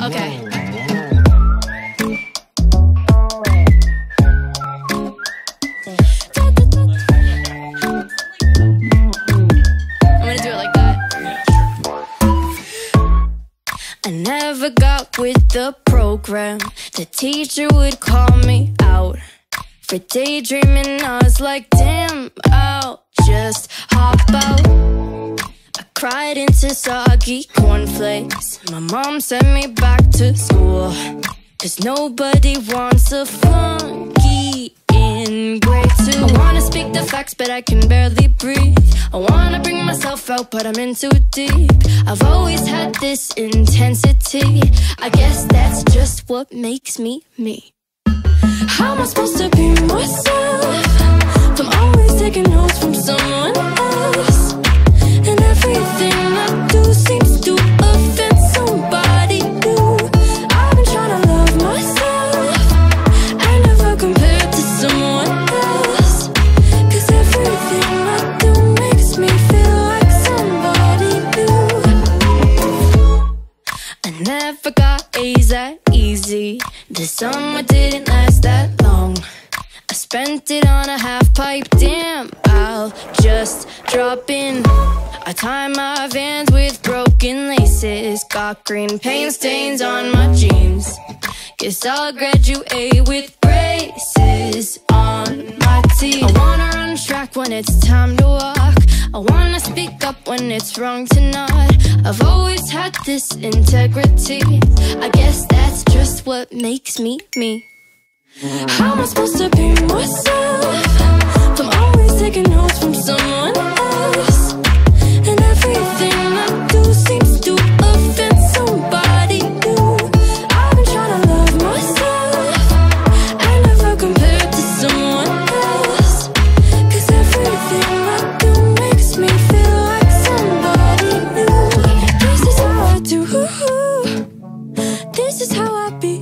Okay. I'm gonna do it like that. I never got with the program. The teacher would call me out for daydreaming. I was like, damn, I'll just hop out. I cried into soggy cornflakes. My mom sent me back to school, 'cause nobody wants a flunky in grade 2. I wanna speak the facts, but I can barely breathe. I wanna bring myself out, but I'm in too deep. I've always had this intensity. I guess that's just what makes me me. How am I supposed to be myself if I'm always taking notes from someone else? And everything I do seems to offend somebody new. I've been trying to love myself. I never compare to someone else, 'cause everything I do makes me feel like somebody new. I never got A's that easy. The summer didn't last that long. I spent it on a half pipe. Damn, I'll just drop in. I tie my Vans with broken laces. Got green paint stains on my jeans. Guess I'll graduate with braces on my teeth. I wanna run track when it's time to walk. I wanna speak up when it's wrong to not. I've always had this integrity. I guess that's just what makes me me. How am I supposed to be myself if I'm always taking notes from someone else? And everything I do seems to offend somebody new. I've been trying to love myself. I never compare to someone else, 'cause everything I do makes me feel like somebody new. This is how I do. This is how I be.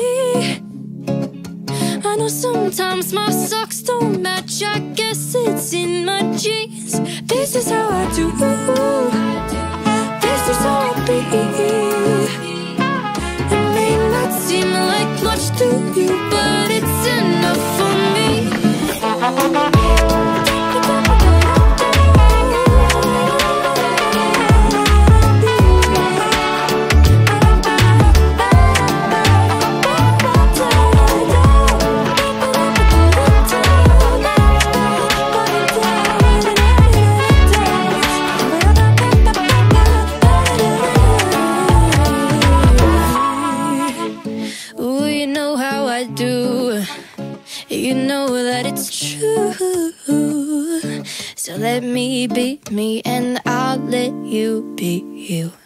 I know sometimes my socks don't match. I guess it's in my jeans. This is how I do. This is how I be. It may not seem like much to you, but it's enough for me. You know that it's true. So let me be me, and I'll let you be you.